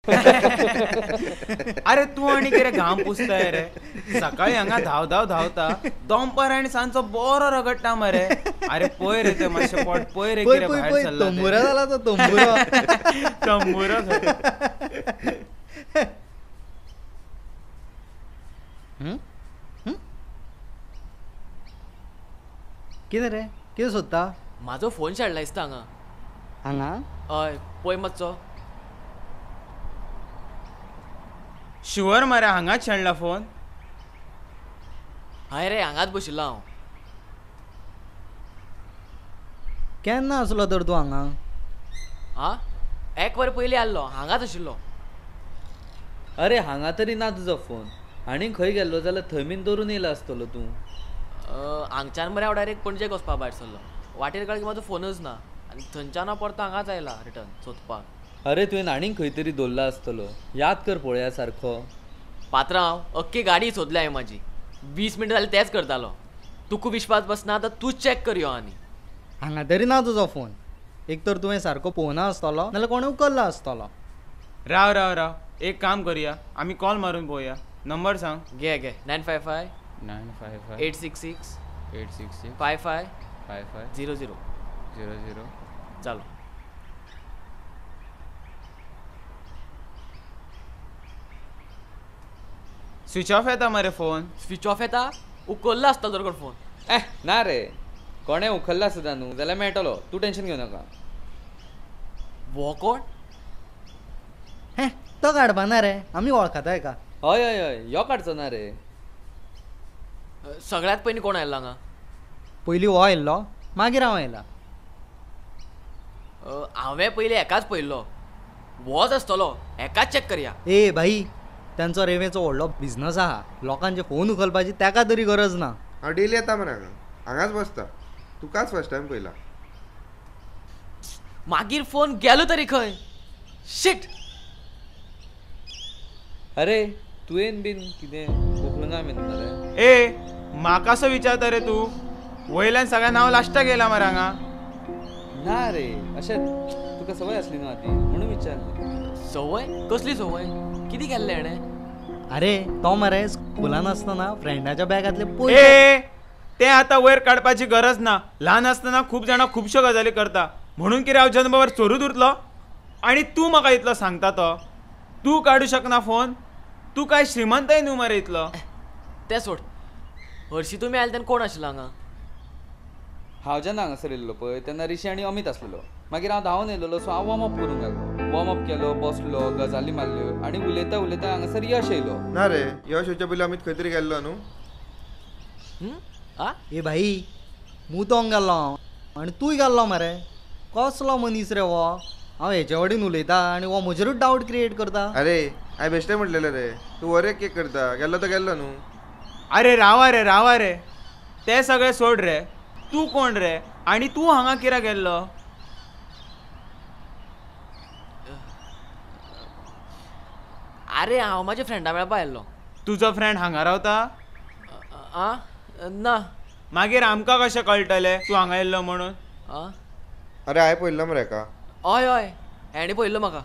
अरे तू आणि कितें घाम पुसताय रे. सकाळी हांगा धांव धांव धांवता, दनपार आनी सांजचो बरो रगडटा मरे. अरे पळय रे ते मातशें पोट पळय रे कितें भायर सरला ते. तंबुरा जाला तो तंबुरा. तंबुरो कितें रे कितें सोदता म्हाजो फोन शेणला दिसता हांगा. हांगा हय पळय मातसो. शुअर मरे हांगाच शेणला फोन. हाय रे हांगाच बशिल्लो हांव. केन्ना आसलो तर तूं हांगा? हा एक वर पयलीं आसलो हांगाच आशिल्लो. अरे हांगा तरी ना तुजो फोन. आनी खंय गेल्लो जाल्यार थंय बीन दवरून येयलो आसतलो तूं. हांगच्यान मरे हांव डायरेक्ट पणजेक वचपाक भायर सरलो. वाटेर कळ्ळें की म्हाजो फोनच ना आनी थंयच्यान हांव परतो हांगाच आयला रिटर्न सोदपाक. अरे तुवें आनीक खंय तरी दवरलो आसतलो. याद कर पळोवया सारको. पात्रांव अख्खी गाडी सोदल्या हांवें म्हाजी. 20 मिनटां जालीं तेंच करतालो. तुका विश्वास बसना तर तूंच चॅक कर यो. आनी हांगा तरी ना तुजो फोन. एक तर तुवें सारको पळोवना आसतलो नाल्यार कोणें उखल्लो आसतलो. राव राव राव एक काम करुया, आमी कॉल मारून पळोवया. नंबर सांग. घे घे 955 955 866 866 55 55 00. 00. चालो. स्विच ऑफ येता मरे फोन. स्विच ऑफ येता. उखल्लो आसतलो तर फोन. ना रे कोणें उखल्ला सुद्दां न्हू जाल्यार मेळटलो. तूं टेन्शन घेवं नाका. वो कोण? हे तो काडपा ना रे आमी वळखता हेका. हय हय हय यो काडचो ना रे. सगळ्यात पयलीं कोण आयलो हांगा? पयलीं हो आयल्लो मागीर हांव आयला. हांवें पयलीं एकाच पळयल्लो. वोच आसतलो. एकाच चॅक करया. ए भाई त्यांचो रेवेचो व्हडलो बिझनस आहा. लोकांचे फोन उखलपाची ताका तरी गरज ना. हांव डेली येता मरे हांगा. हांगाच बसता. तुकाच फर्स्ट टायम पयला. मागीर फोन गेलो तरी खंय? शिट. अरे तुवें बीन कितें उखलुना बीन मरे. ए म्हाका असो विचारता रे तू. वयल्यान सगळ्या नांव लास्टाक येयला मरे हांगा. ना रे अशें तुका संवय आसली न्हू आदी म्हणून विचारलें. संवय? कसली संवय? कितें केल्लें हेणें? अरे तो मरे स्कुलान आसतना फ्रेंडाच्या बॅगांतले पयशे. ए ते आतां वयर काडपाची गरज ना. ल्हान आसतना खूब जाणां खुबश्यो गजाली करता. म्हणून कितें हांव जन्मभर चोरूच उरतलो? आनी तूं म्हाका इतलो सांगता तो. तूं काडूं शकना फोन? तूं काय श्रीमंतय न्हू मरे इतलो. तें सोड. हरशी तुमी आयले तेन्ना कोण आशिल्लो हांगा? हांव जेन्ना हांगासर येयल्लो पळय तेन्ना ऋषी आनी अमीत आसलेलो. मागीर हांव धांवन येयलेलो सो हांव वॉर्म अप करूंक लागलो. वॉर्म अप केलो बसलो गजाली मारल्यो आनी उलयता उलयता हांगासर यश येयलो. ना रे यश येवच्या पयलीं अमित खंय तरी गेल्लो न्हू. ए भाई मुतोंग गेल्लो हांव आनी तूंय गेल्लो मरे. कसलो मनीस रे वो. हांव हेच्या वडीन उलयता आनी वो म्हजेरूच डावट क्रिएट करता. अरे हांवें बेश्टें म्हटलेलें रे. तूं वरे केक करता. गेल्लो तो गेल्लो न्हू. अरे रावा रे ते सगळे सोड रे. तूं कोण रे आनी तूं हांगा कित्याक गेल्लो? अरे हांव म्हाज्या फ्रेंडा मेळपा आयल्लो. तुजो फ्रेंड हांगा रावता? ना. मागीर आमकां कशें कळटलें तूं हांगा येयल्लो म्हणून? अरे हांवें पळयल्लो मरे हेका. हय हय हेणे पळयल्लो म्हाका.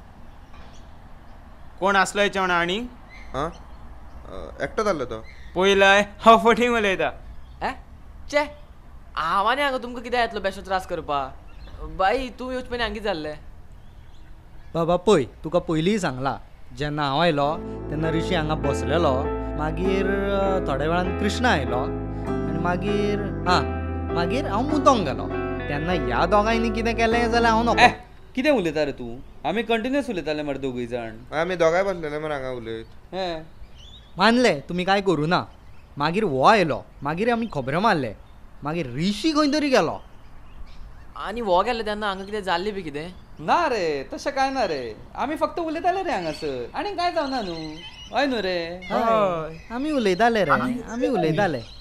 कोण आसलो हेच्या वांगडा आनी? हां एकटो जाल्लो तो. पळयलाय हांव फटींग उलयता. चे हांव आनी हांगा तुमकां कितें येतलो बेश्टो त्रास करपाक? बाई तूं येवचे पयलीं हांगा कितें जाल्लें? बाबा पळय तुका पयलींय सांगलां जेन्ना हांव आयलो तेन्ना ऋषी हांगा बसलेलो. मागीर थोड्या वेळान कृष्णा आयलो आनी मागीर हांव मुतोंग गेलो. तेन्ना ह्या दोगांयनी कितें केलें जाल्यार हांव नको. कितें उलयता रे तूं? आमी कंटिन्युअस उलयताले मरे दोगूय जाण. आमी दोगांय बसलेले मरे हांगा उलयत. मानले तुमी कांय करूं ना. मागीर हो आयलो मागीर आमी खबरो मारले. मागीर ऋषी खंय तरी गेलो. आनी हो गेल्लो तेन्ना हांगा कितें जाल्लें बी कितें? ना रे तशें कांय ना रे. आमी फक्त उलयताले रे हांगासर आनी कांय जावना न्हू. हय न्हू रे. आमी उलयताले रे आमी उलयताले.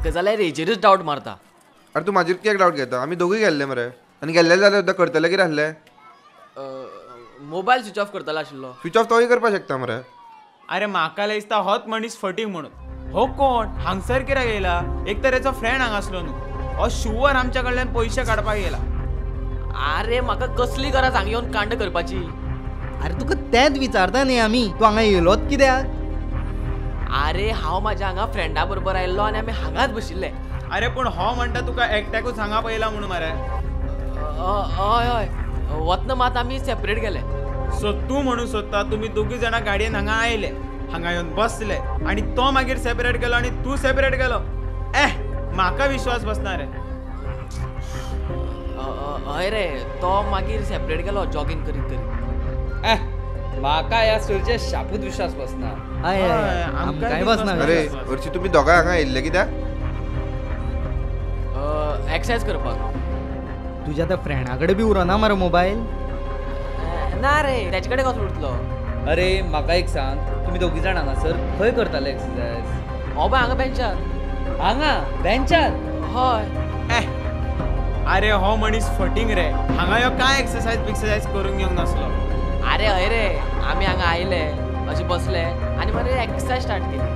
म्हाका जाल्यार हेजेरूच डावट मारता. अरे तू म्हाजेर कित्याक डावट घेता? आमी दोगूय गेल्ले मरे, आनी गेल्ले जाल्यार सुद्दां करतले कितें आसलें? मोबायल स्विच ऑफ करतलो आशिल्लो. स्विच ऑफ तोय करपाक शकता मरे. अरे म्हाका दिसता होच मनीस फटींग म्हणून. हो कोण हांगसर कित्याक येयला? एक तर हेचो फ्रेंड हांगासलो न्हू. हो शुवर आमच्या कडल्यान पयशे काडपाक येयला. अरे म्हाका कसली गरज हांगा येवन कांड करपाची. अरे तुका तेंच विचारता न्ही आमी, तूं हांगा येयलोच कित्याक? अरे हांव म्हाज्या हांगा फ्रेंडा बरोबर आयिल्लो आनी आमी हांगाच बशिल्ले. अरे पूण हो म्हणटा तुका एकट्याकूच हांगा पयला म्हणून मरे. हय हय, वतना मात आमी सेपरेट गेले. सो तूं म्हणून सोदता तुमी दोगूय जाणां गाडयेन हांगा आयले, हांगा येवन बसले आनी तो मागीर सेपरेट गेलो आनी तूं सेपरेट गेलो. म्हाका विश्वास बसना रे. हय रे, तो मागीर सेपरेट गेलो जॉगिंग करीत करीत. म्हाका ह्या स्टोरीचेर शापूत विश्वास बसना. हय हय, आमकांय आमकांय विश्वास बसना. ना. अरे हरशी तुमी दोगांय हांगा येयल्ले कित्याक? एक्सरसाइज करपाक. तुज्या त्या फ्रेंडा कडेन बी उरना मरे मोबायल? ना रे, तेजे कडेन कसो उरतलो? अरे म्हाका एक सांग, तुमी दोगी जाण हांगासर खंय करताले एक्सरसायज? हो पळय हांगा बेंचार. हांगा बेंचार? हय. अरे हो मनीस फटींग रे. हांगा यो काय एक्सरसाइज करूंक येवंक नासलो. अरे हय रे, आमी हांगा आयले, अशे बसले आनी मागीर एक्सरसाइज स्टार्ट केली.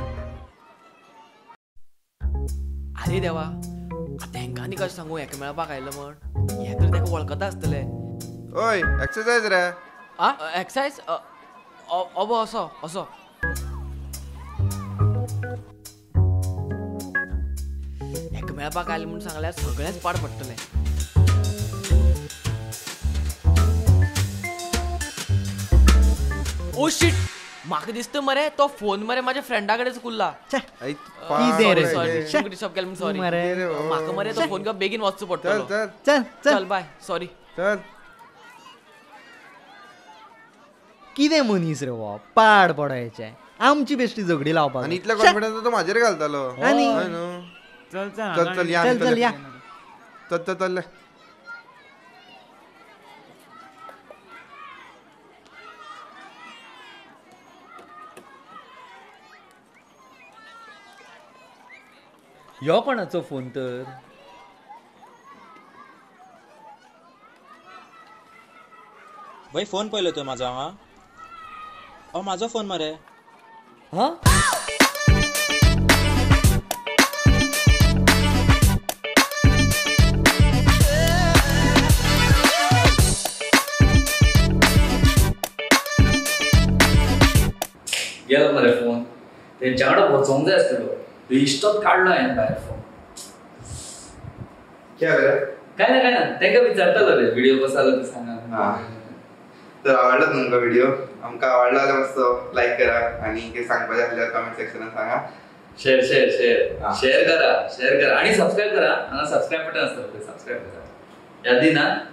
अरे देवा, आतां हेंकां आनी कशें सांगू हेका मेळपाक आयलो म्हण? हे तर तेका वळखता आसतले. ओय एक्सरसाइज रे. एक्सरसाइज? अबो असो असो. हेका मेळपाक आयले म्हूण सांगल्यार सगळेंच पाड पडटलें. ओ शिट, म्हाका दिसता मरे तो फोन मरे म्हाज्या फ्रेंडा कडेच उरला. आई, कितें रे? सॉरी शे. तुमकां डिस्टर्ब केलें म्हूण सॉरी. मरे. म्हाका मरे तो फोन घेवन बेगीन वचचो चल पडटलो. चल चल चल. चल बाय, सॉरी. चल. कितें मनीस रे हो, पाड पडायचे. आमची बेश्टी झगडी लावपाक. आनी इतल्या कॉन्फिडन्स तो म्हाजेर घालतालो. आनी? हय न्हू. चल चल चल या चल चल या. चल चल चल. ह्यो कोणाचो फोन तर? भाई फोन पयलो तुवें म्हाजो हांगा? म्हाजो फोन मरे. हा? गेलो मरे फोन. तेंच्या कडेन वचोंक जाय आसतलो. बेश्टोच काडलो हांवें भायर फोन. क्या रे? काय ना तेका विचारतलो रे व्हिडिओ कसो आलो ते सांगा. हा. तर आवडला तुमका व्हिडिओ? आमकां आवडला जाल्यार मस्त लाईक करा आणि कितें सांगपाचें आसल्यार कमेंट सेक्शनात सांगा. शेअर करा आणि सबस्क्राईब करा. हांगा सबस्क्राईब बटन आसता, सबस्क्राईब करा. यादी ना?